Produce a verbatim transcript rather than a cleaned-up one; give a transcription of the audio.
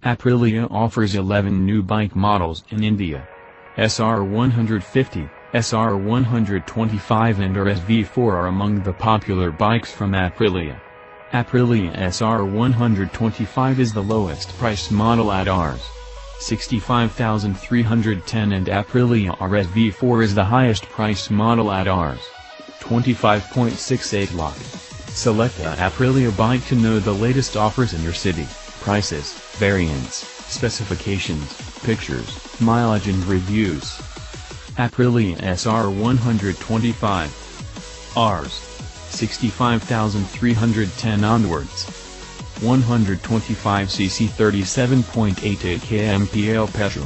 Aprilia offers eleven new bike models in India. S R one fifty, S R one twenty-five and R S V four are among the popular bikes from Aprilia. Aprilia S R one twenty-five is the lowest priced model at Rs sixty-five thousand three hundred ten and Aprilia R S V four is the highest priced model at Rs twenty-five thousand sixty-eight lakh. Select a Aprilia bike to know the latest offers in your city, prices, variants, specifications, pictures, mileage and reviews. Aprilia S R one twenty-five. Rs sixty-five thousand three hundred ten onwards. one twenty-five c c thirty-seven point eight eight kilometers per petrol.